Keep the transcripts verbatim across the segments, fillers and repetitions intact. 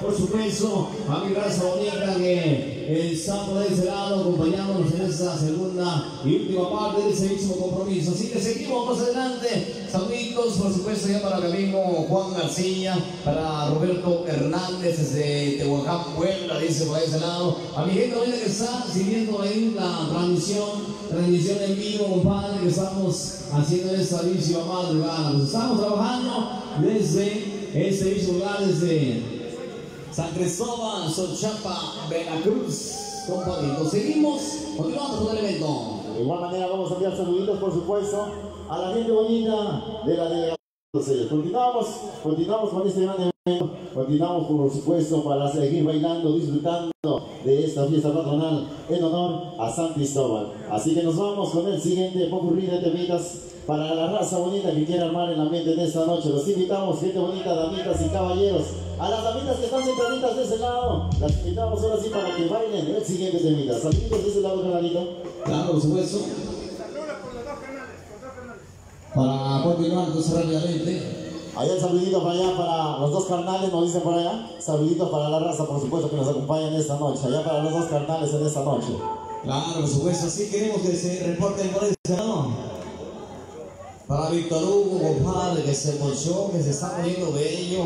por supuesto, a mi raza bonita que está por ese lado acompañándonos en esta segunda y última parte de ese mismo compromiso. Así que seguimos más adelante. Saluditos, por supuesto, ya para mi amigo Juan García, para Roberto Hernández desde Tehuacán, Puebla, dice por ese lado. A mi gente bonita que está siguiendo ahí la transmisión, transmisión en vivo, compadre, que estamos haciendo esta misma madrugada. Pues estamos trabajando desde este mismo lugar, desde San Cristóbal, Xochapa, Veracruz, compadrito. Seguimos, continuamos con el evento. De igual manera vamos a enviar saluditos, por supuesto, a la gente bonita de la delegación. Continuamos, continuamos con este gran evento, continuamos por supuesto para seguir bailando, disfrutando de esta fiesta patronal en honor a San Cristóbal. Así que nos vamos con el siguiente popurrí de temitas para la raza bonita que quiere armar el ambiente de esta noche. Los invitamos, gente bonita, damitas y caballeros. A las damitas que están sentaditas de ese lado, las invitamos ahora sí para que bailen el siguiente temita. Saluditos de ese lado, canalito. Claro, por supuesto. Para continuar entonces rápidamente. Allá el saludito para allá, para los dos carnales, nos dicen por allá. Saludito para la raza, por supuesto, que nos acompañan esta noche. Allá para los dos carnales en esta noche. Claro, por supuesto, sí queremos que se reporten por ese lado. Para Víctor Hugo, compadre, que se mochó, que se está poniendo bello.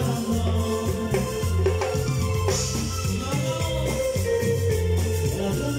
Gracias.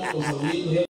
Marcos, saluditos.